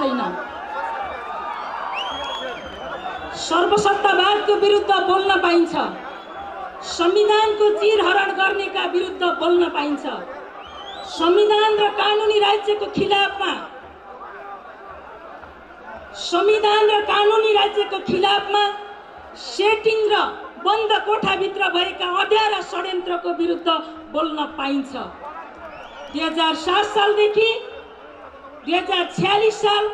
छैन। सर्वसत्तावादको विरुद्ध बोल्न पाइन्छ, संविधानको चिरहरण गर्नेका विरुद्ध बोल्न पाइन्छ, संविधान र कानुनी राज्यको खिलाफमा सेटिङ र बन्द कोठाभित्र भएका अँध्यारा षड्यन्त्रको विरुद्ध बोल्न पाइन्छ। 2007 सालदेखि 2046 साल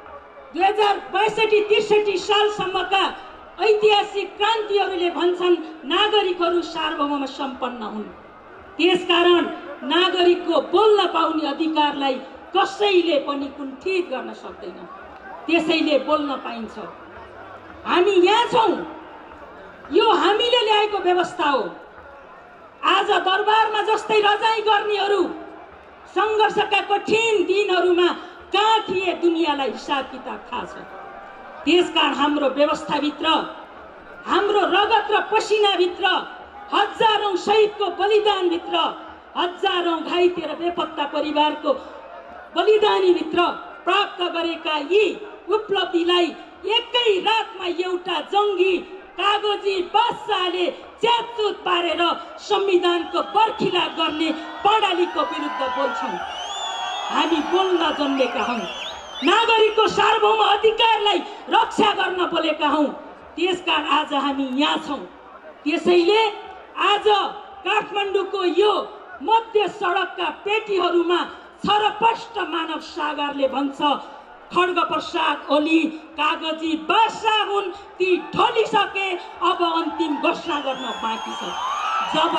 2062-63 सालसम्मका ऐतिहासिक क्रान्तिहरूले भन्छन् नागरिकहरू सार्वभौम सम्पन्न हुन्। त्यसकारण नागरिकको बोल्न पाउने अधिकारलाई कसैले पनि कुण्ठित गर्न सक्दैन, त्यसैले बोल्न पाइन्छ। हामी यहाँ छौँ, यो हामीले ल्याएको व्यवस्था हो। आज दरबारमा जस्तै रजाई गर्नेहरू सङ्घर्षका कठिन दिनहरूमा कहाँ थिए दुनियाँलाई हिसाब किताब थाहा छ। त्यसकारण हाम्रो व्यवस्थाभित्र, हाम्रो रगत र पसिनाभित्र, हजारौं शहीदको बलिदानभित्र, हजारौं घाइते र बेपत्ता परिवारको बलिदानीभित्र प्राप्त गरेका यी उपलब्धिलाई एकै रातमा एउटा जङ्गी कागजी बादशाहले च्यातचुत पारेर संविधानको बर्खिला गर्ने प्रणालीको विरुद्ध बोल्छौँ। हामी बोल्न जन्मेका हौँ, नागरिकको सार्वभौम अधिकारलाई रक्षा गर्न बोलेका हौँ। त्यसकारण आज हामी यहाँ छौँ। त्यसैले आज काठमाडौँको यो मध्य सडकका पेटीहरूमा छरपष्ट मानव सागरले भन्छ खड्गप्रसाद ओली कागजी बादशाह हुन्, ती ढलिसके, अब अन्तिम घोषणा गर्न बाँकी छ। जब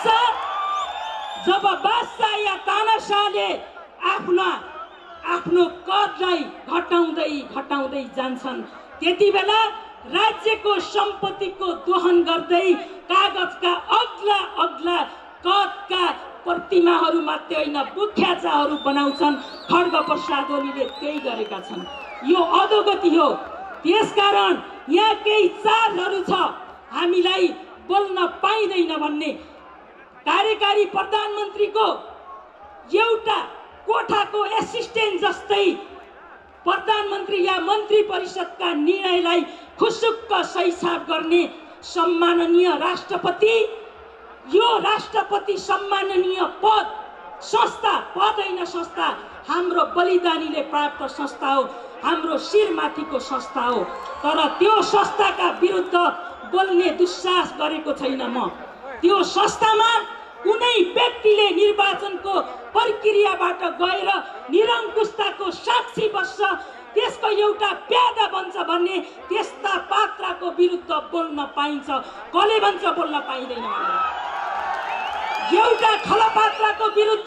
बादशाह या तानाशाहले आफ्नो कदलाई घटाउँदै जान्छन्, त्यति बेला राज्यको सम्पत्तिको दोहन गर्दै कागजका अग्ला कदका प्रतिमाहरू मात्रै होइन बुख्याचाहरू बनाउँछन्। खड्गप्रसाद ओलीले त्यही गरेका छन्। यो अधोगति हो। त्यसकारण यहाँ केही चालहरू छ हामीलाई बोल्न पाइँदैन भन्ने। कार्यकारी प्रधानमन्त्रीको एउटा कोठाको एसिस्टेन्ट जस्तै प्रधानमन्त्री या मन्त्री परिषदका निर्णयलाई खुसुक्क सहीसाब गर्ने सम्माननीय राष्ट्रपति, यो राष्ट्रपति सम्माननीय पद होइन संस्था, हाम्रो बलिदानीले प्राप्त संस्था हो, हाम्रो शिरमाथिको संस्था हो। तर त्यो संस्थाका विरुद्ध बोल्ने दुस्साहस गरेको छैन म। त्यो संस्थामा कुनै व्यक्तिले निर्वाचनको प्रक्रियाबाट गएर निरङ्कुशताको साक्षी बस्छ, त्यसको एउटा प्यादा बन्छ भन्ने त्यस्ता पात्रको विरुद्ध बोल्न पाइन्छ। कसले भन्छ बोल्न पाइँदैन? एउटा खलपात्रको विरुद्ध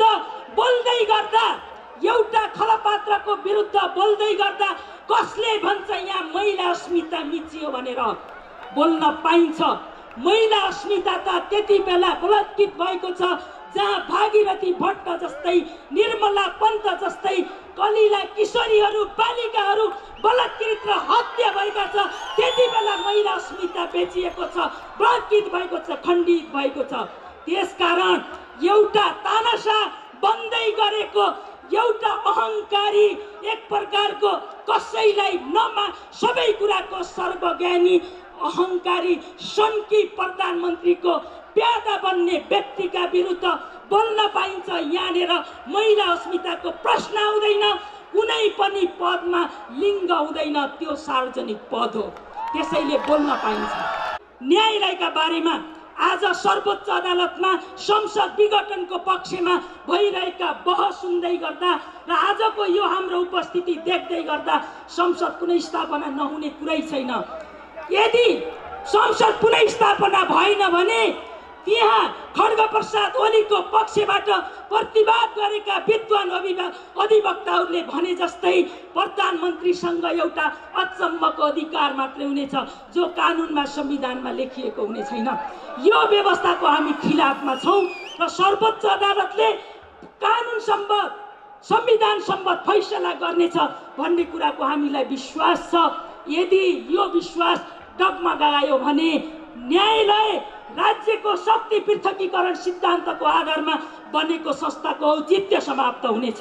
बोल्दै गर्दा कसले भन्छ यहाँ महिला अस्मिता मिचियो भनेर? बोल्न पाइन्छ। महिला अस्मिता त त्यति बेला बलात्कृत भएको छ जहाँ भागीरथी भट्ट जस्तै, निर्मला पन्त जस्तै कलिला किशोरीहरू बालिकाहरू बलात्कृत र हत्या भएका छ। त्यति बेला महिला अस्मिता बेचिएको छ, बलात्कृत भएको छ, खण्डित भएको छ। त्यसकारण एउटा तानाशाह बन्दै गरेको एउटा अहङ्कारी, एक प्रकारको कसैलाई सबै कुराको सर्वज्ञानी अहङ्कारी सन्की प्रधानमन्त्रीको प्यादा बन्ने व्यक्तिका विरुद्ध बोल्न पाइन्छ। यहाँनिर महिला अस्मिताको प्रश्न आउँदैन, कुनै पनि पदमा लिङ्ग हुँदैन, त्यो सार्वजनिक पद हो, त्यसैले बोल्न पाइन्छ। न्यायालयका बारेमा आज सर्वोच्च अदालतमा संसद विघटनको पक्षमा भइरहेका बहस सुन्दै गर्दा र आजको यो हाम्रो उपस्थिति देख्दै गर्दा संसद पुनः स्थापना नहुने कुरै छैन। यदि संसद पुनः स्थापना भएन भने त्यहाँ खड्गप्रसाद ओलीको पक्षबाट प्रतिवाद गरेका विद्वान अधिवक्ताहरूले भने जस्तै प्रधानमन्त्रीसँग एउटा अचम्मको अधिकार मात्रै हुनेछ जो कानुनमा संविधानमा लेखिएको हुने छैन। यो व्यवस्थाको हामी खिलाफमा छौँ र सर्वोच्च अदालतले कानुन सम्बद्ध संविधान सम्बद्ध फैसला गर्नेछ भन्ने कुराको हामीलाई विश्वास छ। यदि यो विश्वास डगमगायो भने न्यायालय राज्यको शक्ति पृथकीकरण सिद्धान्तको आधारमा बनेको संस्थाको औचित्य समाप्त हुनेछ।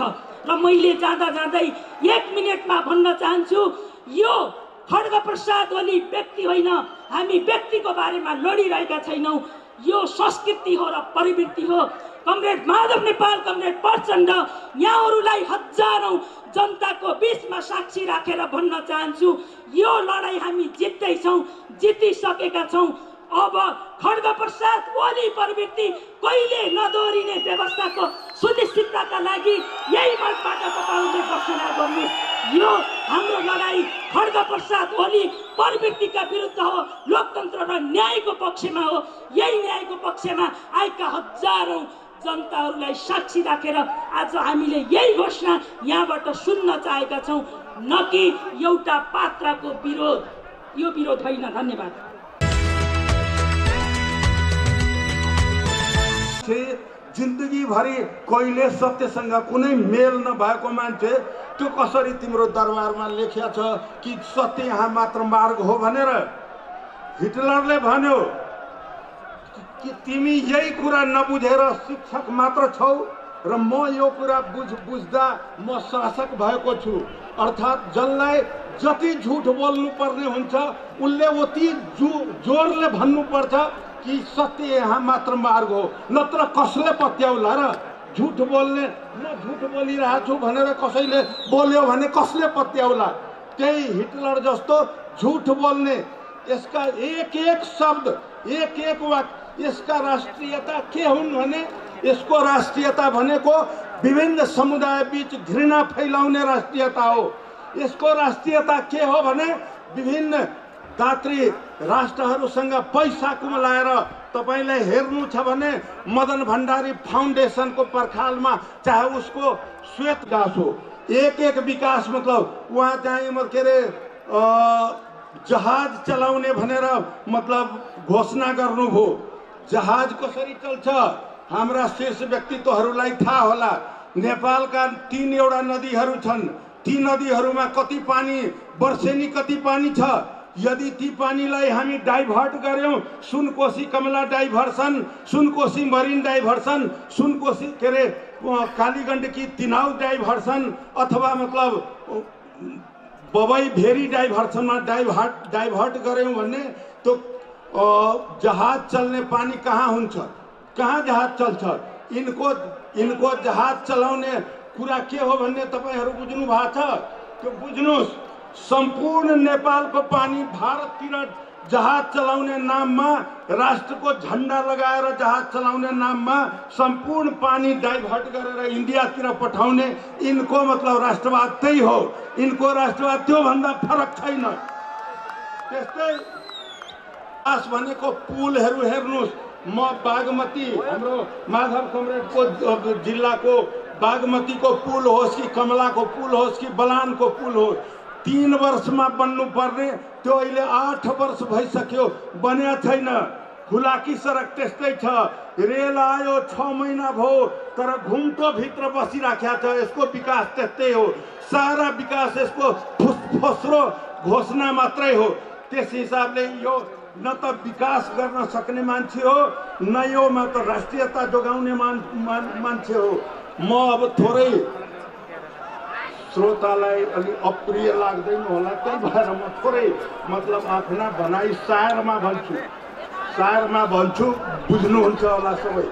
र मैले जाँदा जाँदै 1 मिनेटमा भन्न चाहन्छु, यो खड्ग प्रसाद ओली व्यक्ति होइन, हामी व्यक्तिको बारेमा लडिरहेका छैनौँ। यो संस्कृति हो र प्रवृत्ति हो। कमरेड माधव नेपाल, कमरेड प्रचण्ड, यहाँहरूलाई हजारौं जनताको बीचमा साक्षी राखेर भन्न चाहन्छु, यो लडाई हामी जित्दैछौँ, जितिसकेका छौँ। अब खड्ग प्रसाद ओली प्रवृत्ति कहिले नदोहोरिने व्यवस्थाको सुनिश्चितताका लागि यही मञ्चबाट तपाईँहरूले घोषणा गर्नु। यो हाम्रो लडाई खड्ग प्रसाद ओली प्रवृत्तिका विरुद्ध हो, लोकतन्त्र र न्यायको पक्षमा हो। यही न्यायको पक्षमा आएका हजारौं जनताहरूलाई साक्षी राखेर आज हामीले यही घोषणा यहाँबाट सुन्न चाहेका छौँ, न कि एउटा पात्रको विरोध। यो विरोध होइन। धन्यवाद। जिन्दगी भरि कहिले सत्यसँग कुनै मेल नभएको मान्छे त्यो कसरी तिम्रो दरबारमा लेखिया छ कि सत्य यहाँ मात्र मार्ग हो भनेर? हिटलरले भन्यो कि तिमी यही कुरा नबुझेर शिक्षक मात्र छौ र म यो कुरा बुझ्दा म शासक भएको छु। अर्थात् जसलाई जति झुट बोल्नु पर्ने हुन्छ उनले उति जोरले भन्नुपर्छ कि सत्य यहाँ मात्र मार्ग हो, नत्र कसले पत्याउला र? झुट बोल्ने, म झुट बोलिरहेको छु भनेर कसैले बोल्यो भने कसले पत्याउला? त्यही हिटलर जस्तो झुट बोल्ने, यसका एक एक शब्द, एक एक वाक्य, यसका राष्ट्रियता के हुन् भने यसको राष्ट्रियता भनेको विभिन्न समुदाय बीच घृणा फैलाउने राष्ट्रियता हो। यसको राष्ट्रियता के हो भने विभिन्न दात्री राष्ट्रहरूसँग पैसा कुमलाएर तपाईलाई हेर्नु छ भने मदन भण्डारी फाउन्डेसनको पर्खालमा चाहे उसको श्वेत घाँस हो, एक एक विकास मतलब उहाँ चाहिँ के अरे जहाज चलाउने भनेर मतलब घोषणा गर्नुभयो। जहाज कसरी चल्छ हाम्रा शीर्ष व्यक्तित्वहरूलाई थाहा होला। नेपालका 3 एउटा नदीहरू छन्, ती नदीहरूमा कति पानी, वर्षेनी कति पानी छ। यदि ती पानीलाई हामी डाइभर्ट गर्यौं, सुनकोशी कमला डाइभर्सन, सुनकोशी मरिन डाइभर्सन, सुनकोशी के अरे कालीगण्डकी तिनाउ डाइभर्सन अथवा मतलब बबई भेरी डाइभर्सनमा डाइभर्ट गर्यौं भने तो जहाज चल्ने पानी कहाँ हुन्छ? कहाँ जहाज चल्छ? इनको जहाज चलाउने कुरा के हो भन्ने तपाईहरु बुझ्नु भएको छ? त्यो बुझ्नुस्। सम्पूर्ण नेपालको पानी भारततिर जहाज चलाउने नाममा, राष्ट्रको झण्डा लगाएर जहाज चलाउने नाममा सम्पूर्ण पानी डाइभर्ट गरेर इन्डियातिर पठाउने इनको मतलब राष्ट्रवाद त्यही हो। इनको राष्ट्रवाद त्यो भन्दा फरक छैन। त्यस्तै आस भनेको पुलहरू हेर्नुस्। म बागमती, हाम्रो माधव कमरेडको जिल्लाको बागमतीको पुल होस् कि कमलाको पुल होस् कि बलानको पुल होस्, 3 वर्षमा बन्नु पर्ने त्यो अहिले 8 वर्ष भइसक्यो, बन्या छैन। हुलाकी सडक त्यस्तै छ। रेल आयो 6 महिना भयो तर घुम्टो भित्र बसिराख्या छ। यसको विकास त्यस्तै हो। सारा विकास यसको फुसफुस्रो घोषणा मात्रै हो। त्यस हिसाबले यो न त विकास गर्न सक्ने मान्छे हो, न यो म त राष्ट्रियता जोगाउने मान्छे हो। म अब थोरै श्रोतालाई अलि अप्रिय लाग्दैन होला, त्यही भएर म थोरै मतलब आफ्ना भनाइ सारमा भन्छु, बुझ्नुहुन्छ होला सबै।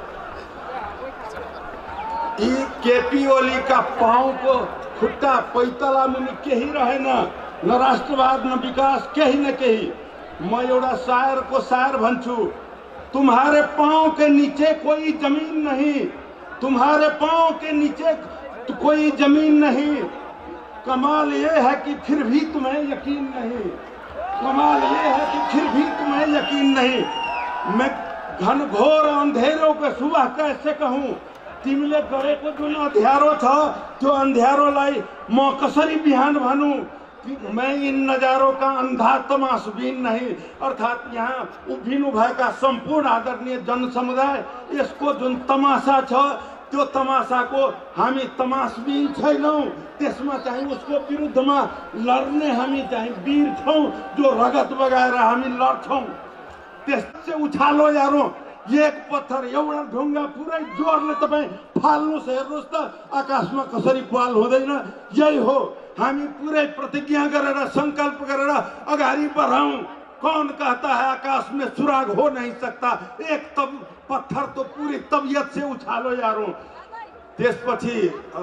यी केपी ओलीका पाउको खुट्टा पैतला मुनि केही रहेन, न राष्ट्रवाद न विकास, केही न केही। मैं एउटा शायर को शायर भन्छु, तुम्हारे पाँव के नीचे कोई जमीन नहीं, तुम्हारे पाँव के नीचे कोई जमीन नहीं, कमाल ये है कि फिर भी तुम्हें यकीन नहीं, कमाल ये है कि फिर भी तुम्हें यकीन नहीं। मैं घनघोर अंधेरों के सुबह कैसे कहूँ, तिमीले गरेको जुन अँध्यारो छ त्यो अँध्यारोलाई म कसरी बिहान भनूँ। मैं इन नजारों का अंधा तमाशबीन नहीं। अर्थात यहाँ उभिनु भएका सम्पूर्ण आदरणीय जनसमुदाय, यसको जुन तमासा छ त्यो तमासाको हामी तमाशबीन छैनौं। त्यसमा चाहिँ उसको विरुद्धमा लड्ने हामी चाहिँ वीर छौं, जो रगत बगाएर हामी लड्छौं। त्यससे उछालो यारो, एक पत्थर एउटा ढुङ्गा पुरै जोरले तपाईँ फाल्नुहोस्, हेर्नुहोस् त आकाशमा कसरी पाल हुँदैन। यही हो, हामी पुरै प्रतिज्ञा गरेर संकल्प गरेर अगाडि बढाऊं। कौन कहता है आकाश में सुराग हो नहीं सकता, एक तब पत्थर तो पूरी तबियत से उछालो यारों। त्यसपछि अब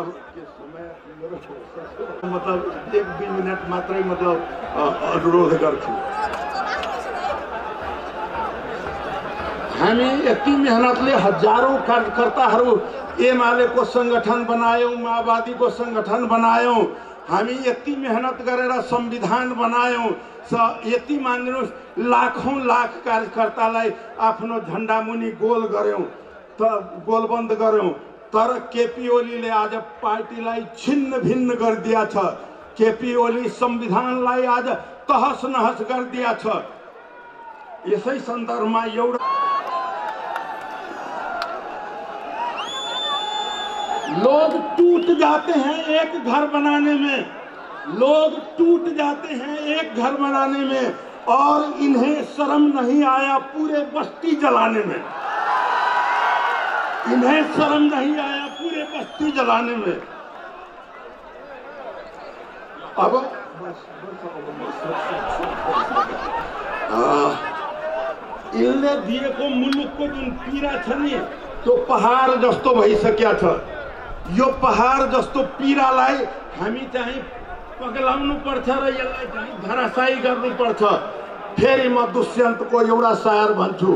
मतलब 1-2 मिनट मात्रै मतलब अनुरोध गर्छु। हामी यति मेहनतले हजारौं कार्यकर्ताहरू एमालेको संगठन बनायौं, माओवादीको संगठन बनायौं। हामी यति मेहनत गरेर संविधान बनायौं। यति मान्दिनुहोस्, लाखौं लाख कार्यकर्तालाई आफ्नो झण्डा मुनि गोल गर्यौं, त गोलबन्द गर्यौं। तर केपी ओलीले आज पार्टीलाई छिन्न भिन्न गरिदिया छ। केपी ओली संविधानलाई आज तहस नहस गरिदिया छ। यसै सन्दर्भमा एउटा लोग टूट जाते हैं एक घर बनाने में, लोग टूट जाते हैं एक घर बनाने में, और इन्हें शर्म नहीं आया पूरे बस्ती जलाने में। इन्हें शर्म नहीं आया पूरे बस्ती जलाने में। अब इनले दिएको मुलुकको जुन पीडा छ नि, त्यो पहाड जस्तो भइसक्या छ। यो पहाड जस्तो पीडालाई हामी चाहिँ पग्लाउनु पर्छ र यसलाई चाहिँ धराशायी गर्नु पर्छ। फेरि म दुष्यन्तको एउटा शायर भन्छु,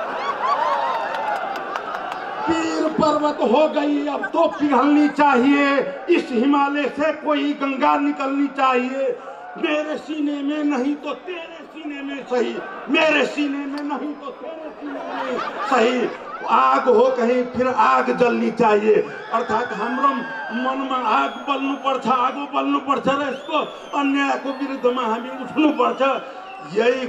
पीर पर्वत हो गई अब तो पिघलनी चाहिए, इस हिमालय से कोई गंगा निकलनी चाहिए। मेरे सीने में नहीं तो तेरे सीने में सही, मेरे सीने में नहीं तो तेरे सीने में सही। आग हो कहीं फिर आग जल्नी चाहिए। अर्थात हाम्रो मनमा आग बल्नु पर्छ, आगो बल्नु पर्छ र यसको अन्यायको विरुद्धमा हामी उठ्नु पर्छ। यही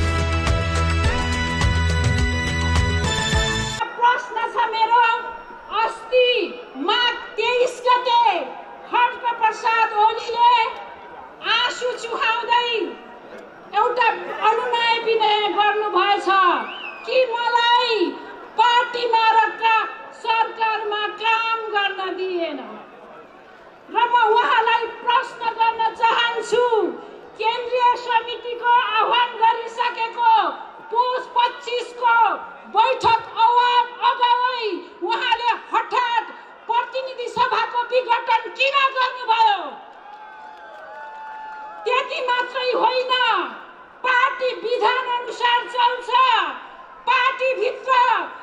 प्रश्न छ मेरो। अस्ति माघ 23 गते खड्ग प्रसाद ओलीले आँसु चुहाउँदै एउटा अनुनय विनय गर्नुभएछ कि मलाई पार्टीमा र सरकारमा काम गर्न दिएन। र म उहाँलाई प्रश्न गर्न चाहन्छु, केन्द्रीय समितिको आह्वान गरिसकेको पुस 25 को बैठक अगावै उहाँले हठात प्रतिनिधि सभाको विघटन किन गर्नुभयो? त्यति मात्रै होइन, पार्टी विधान अनुसार चल्छ। पार्टी भित्र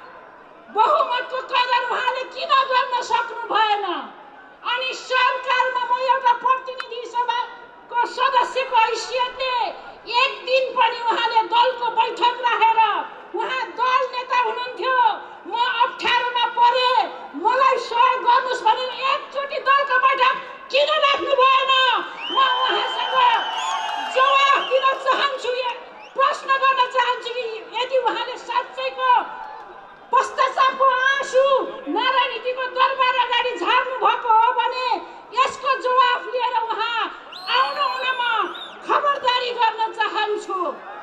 बहुमतको कदर उहाँले किन गर्न सक्नु भएन? अनि सरकारमा म एउटा प्रतिनिधि सभाको सदस्यको हैसियतले एक दिन पनि उहाँले दलको बैठक राखेर, उहाँ दल नेता हुनुहुन्थ्यो, म अप्ठ्यारोमा परे, मलाई सहयोग गर्नुहोस् भनेर एकचोटि दलको बैठक किन राख्नु भएन? म उहाँसँग जवाफ दिन चाहन्छु, प्रश्न गर्न चाहन्छु कि यदि उहाँले साँच्चैको पश्चातापको आँसु नारायणीको दरबार अगाडि झार्नु भएको हो भने यसको जवाफ लिएर उहाँ आउनुहुन म खबरदारी गर्न चाहन्छु।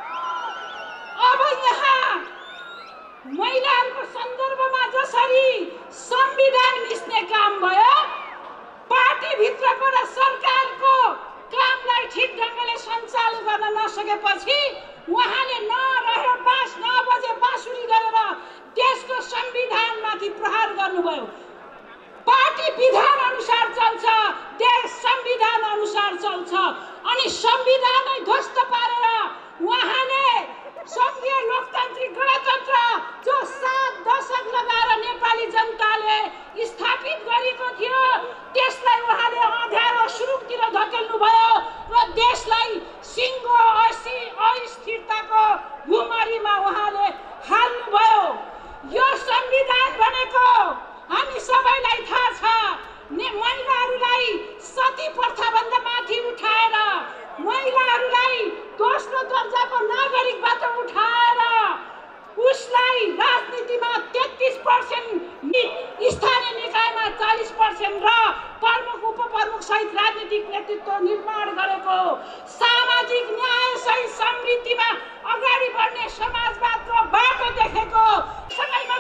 अब यहाँ महिलाहरूको सन्दर्भमा जसरी संविधान मिच्ने काम भयो, पार्टीभित्रको र सरकारको कामलाई ठिक ढङ्गले सञ्चालन गर्न नसकेपछि उहाँले नरह्यो बाँस 9 बजे बाँसुरी गरेर देशको संविधानमाथि प्रहार गर्नुभयो। पार्टी विधान अनुसार चल्छ, देश संविधान अनुसार चल्छ। अनि संविधानलाई ध्वस्त पारेर उहाँले संघीय लोकतान्त्रिक गणतन्त्र जो 7 दशक लगाएर नेपाली जनताले स्थापित गरेको थियो, त्यसलाई उहाँले अँध्यारो सुरुङतिर धकेल्नु भयो र देशलाई सिङ्गो अस्थिरताको भुमरीमा उहाँले हाल्नुभयो। यो संविधान भनेको हामी सबैलाई थाहा छ, महिलाहरूलाई सती प्रथाभन्दा माथि उठाएर, महिलाहरूलाई दोस्रो दर्जाको नागरिकबाट उठाएर उसलाई राजनीतिमा 33%, स्थानीय निकायमा 40% र प्रमुख उपप्रमुख सहित राजनीतिक नेतृत्व निर्माण गरेको, सामाजिक न्याय सहित समृद्धिमा अगाडि बढ्ने समाजवादको बाटो देखेको, सँगै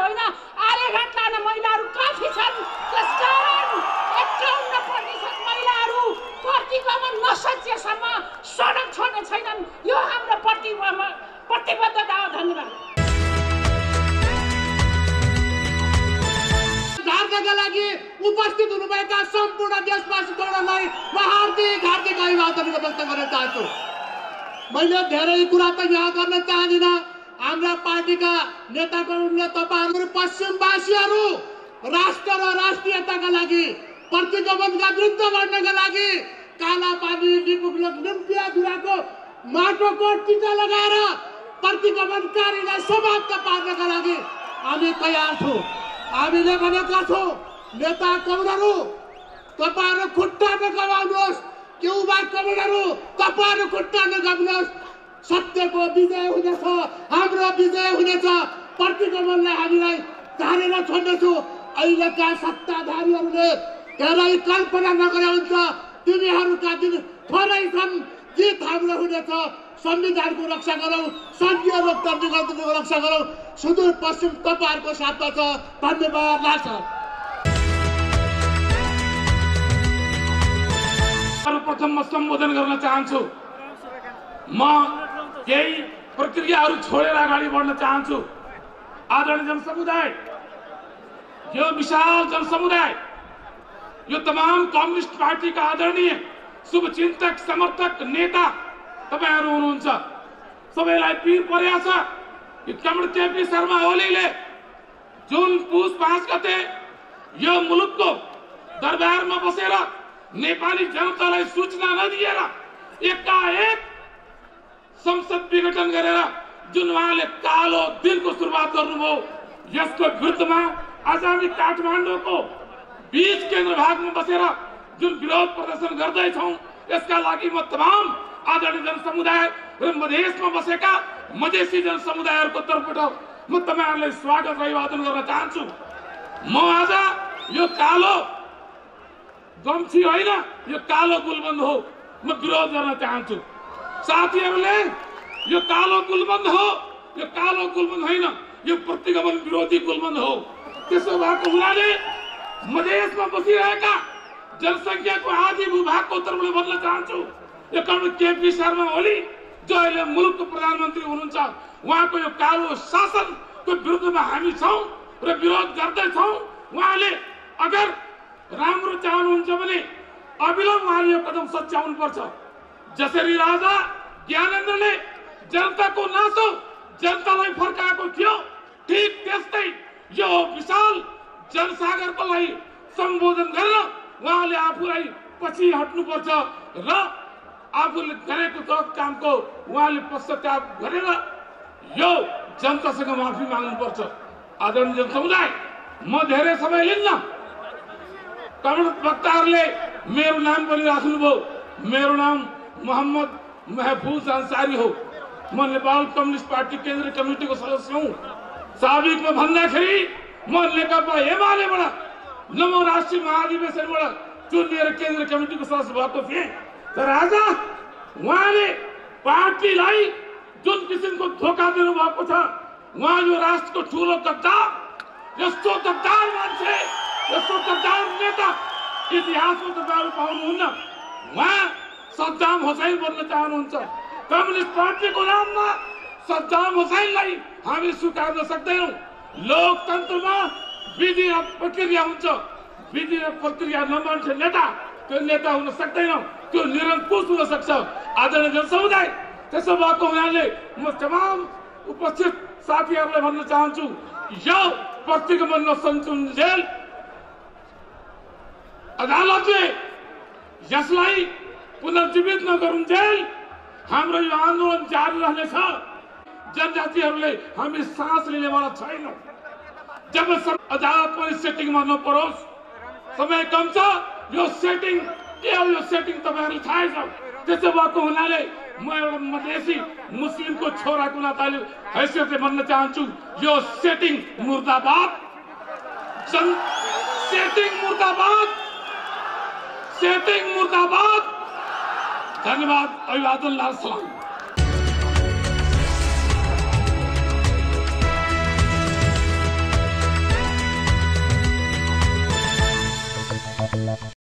होइन, आर्यघाट लान महिलाहरू काफी छन्। त्यसकारण 51% महिलाहरू प्रतिगमन नसकिएसम्म सडक छोड्ने छैनन्। यो हाम्रो प्रतिबद्धता हो। धन्यवाद। झार्नका लागि उपस्थित हुनुभएका सम्पूर्ण देशवासीहरूलाई म हार्दिक अभिवादन व्यक्त गर्न चाहन्छु। मैले धेरै कुरा त यहाँ गर्न चाहदिनँ। हाम्रा पार्टीका नेताहरूले तपाईहरू पश्चिमवासीहरू राष्ट्र र राष्ट्रियताका लागि प्रतिगमनका विरुद्ध लड्नका लागि काला पानी निम्तियाधुराको माटोको टिका लगाएर प्रतिगमनकारीलाई समाप्त पार्नका लागि हामी तयार छौँ। हामीले भनेका छौँ नेता कमरेडहरू तपाईहरू खुट्टा नगमाउनुहोस्, युवा कमरेडहरू तपाईहरू खुट्टा नगमाउनुहोस्। सत्यको विजय हुनेछ, हाम्रो विजय हुनेछ। प्रतिगमनलाई हामीलाई झारेर छोड्नेछौँ। अहिलेका सत्ताधारीहरूले धेरै कल्पना नगरे हुन्छ। तिनीहरूका दिन थोरै छन्। जित हाम्रो हुनेछ। संविधानको रक्षा गरौँ, संघीय लोकतन्त्रको रक्षा गरौँ। सुदूरपश्चिम तपाईँहरूको साथमा छ। धन्यवाद। लाग्छ सर्वप्रथम म सम्बोधन गर्न चाहन्छु। म केही प्रक्रियाहरू छोडेर अगाडि बढ्न चाहन्छु। आदरणीय जनसमुदाय, यो विशाल जनसमुदाय, यो तमाम कम्युनिस्ट पार्टीका आदरणीय शुभचिन्तक समर्थक नेता तपाईहरू हुनुहुन्छ। सबैलाई पिर परेको छ कि कमरेड केपी शर्मा ओलीले जुन पुस 5 गते यो मुलुकको दरबारमा बसेर नेपाली जनतालाई सूचना नदिएर एकाएक संसद विघटन गरेर जुन उहाँले कालो दिनको सुरुवात गर्नुभयो, यसको विरुद्धमा आज हामी काठमाडौँको बीच केन्द्र भागमा बसेर जुन विरोध प्रदर्शन गर्दैछौँ, यसका लागि म तमाम आदरणीय जनसमुदाय र मधेसमा बसेका मधेसी जनसमुदायहरूको तर्फबाट म तपाईहरुलाई स्वागत र अभिवादन गर्न चाहन्छु। म आज यो कालो गम्छी होइन, यो कालो गुलबन्द हो, म विरोध गर्न चाहन्छु। साथीहरूले यो कालो गुलबन्द हो, यो कालो गुलबन्द होइन, यो प्रतिगमन विरोधी गुलबन्द हो। त्यसो भएको हुनाले मधेसमा बसिरहेका जनसङ्ख्याको आधी भूभागको तर्फबाट भन्न चाहन्छु, यो कमरेड केपी शर्मा ओली जो अहिले मुलुकको प्रधानमन्त्री हुनुहुन्छ, उहाँको यो कालो शासनको विरुद्धमा हामी छौँ र विरोध गर्दैछौँ। उहाँले अगर राम्रो चाहनुहुन्छ भने अविलम्ब उहाँले यो कदम सच्याउनु पर्छ। जसरी राजा ज्ञानेन्द्रले जनताको नासो जनतालाई फर्काएको थियो, ठीक त्यस्तै यो विशाल जनसागरको लागि सम्बोधन गरेर उहाँले आफूलाई पछि हट्नुपर्छ र आफूले गरेको गलत कामको उहाँले पश्चाताप गरेर यो जनतासँग माफी माग्नुपर्छ। आदरणीय जनसमुदाय, म धेरै समय लिन्न। कमरेड वक्ताहरूले मेरो नाम पनि राख्नुभयो। मेरो नाम मोहम्मद महफूज अंसारी हो। म नेपाल कम्युनिस्ट पार्टी केन्द्रीय कमिटीको सदस्य हुँ। साबिकमा भन्दाखेरि म नेकपा एमालेबाट नमो राष्ट्रिय महाधिवेशनबाट चुनिएर केन्द्रीय कमिटीको सदस्य भएको थिएँ। तर आज उहाँले पार्टीलाई जुन किसिमको धोका दिनु भएको छ, उहाँ यो राष्ट्रको ठुलो गद्दार, यस्तो गद्दार मान्छे, यस्तो गद्दार नेता इतिहासमा तपाईहरु पाउनुहुन्न। उहाँ सद्दाम हुसैन बन्न चाहनुहुन्छ। कम्युनिस्ट पार्टीको नाममा सद्दाम हुसैनलाई हामी स्वीकार्न सक्दैनौँ। लोकतन्त्रमा विधि र प्रक्रिया हुन्छ। विधि र प्रक्रिया नमान्ने नेता त्यो नेता हुन सक्दैन, त्यो निरङ्कुश हुन सक्छ। आदरणीय जनसमुदाय, त्यसो भएको हुनाले म तमाम उपस्थित साथीहरूलाई भन्न चाहन्छु, यो प्रतिगमन नसञ्चालन अदालतले यसलाई पुनर्जीवित नगरुन्जेल हाम्रो यो आन्दोलन जारी रहनेछ। जनजातिहरूले हामी सास लिनेवाला छैनौँ जबसम्म अदालत पनि सेटिङमा नपरोस्। समय कम छ। यो सेटिङ के हो? यो सेटिङ तपाईहरुलाई थाहै छ। त्यसो भएको हुनाले म एउटा मधेसी मुस्लिमको छोराको नाताले हैसियतले भन्न चाहन्छु, यो सेटिङ मुर्दाबाद, सेटिङ मुर्दाबाद, सेटिङ मुर्दाबाद। धन्यवाद। अभिवादन। लाल सलाम।